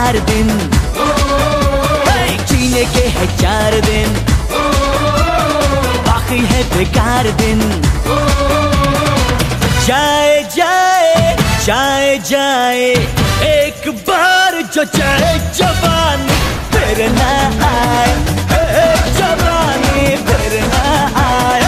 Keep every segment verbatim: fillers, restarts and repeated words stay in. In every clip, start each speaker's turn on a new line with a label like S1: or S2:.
S1: चार दिन, जीने के है चार दिन, बाकी है बेकार दिन। जाए जाए जाए जाए एक बार जो जाए जवानी फिर ना आए, जवानी फिर ना आए।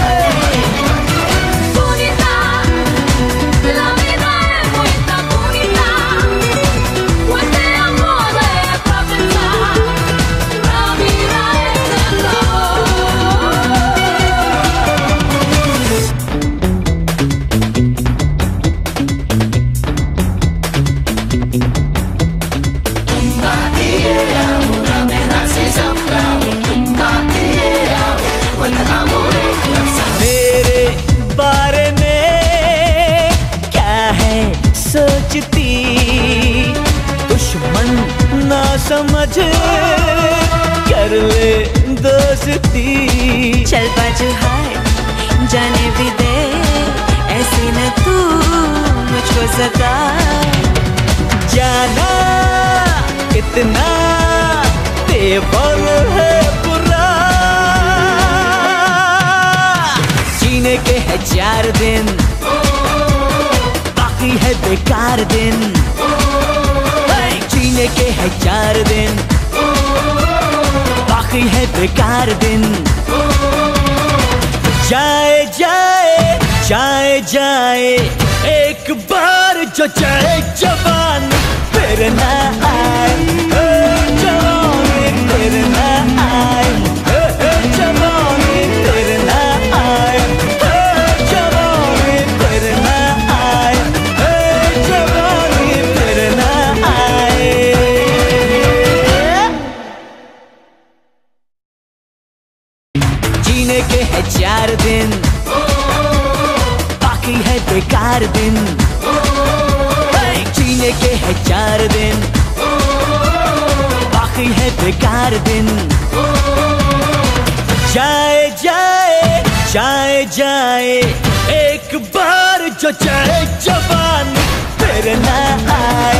S1: मेरे बारे में क्या है सोचती, दुश्मन ना समझ कर ले दोस्ती।
S2: चल बाजू हाय जाने भी दे, ऐसे न तू मुझको सता।
S1: जाना कितना तेवर है बुरा, जीने के है चार दिन, बाकी है बेकार दिन। जीने के है चार दिन, बाकी है बेकार दिन। जाए जाए जाए जाए एक बार जो जाए जवान फिर ना आए, जवानी फिर ना आए, जवानी फिर ना आए, जवानी फिर ना आए, जवानी फिर ना आए। जीने के है चार दिन, बाकी है बेकार दिन। जीने के है चार दिन, बाकी है बेकार दिन। जाए जाए जाए जाए एक बार जो जाए जवान फिर ना आए।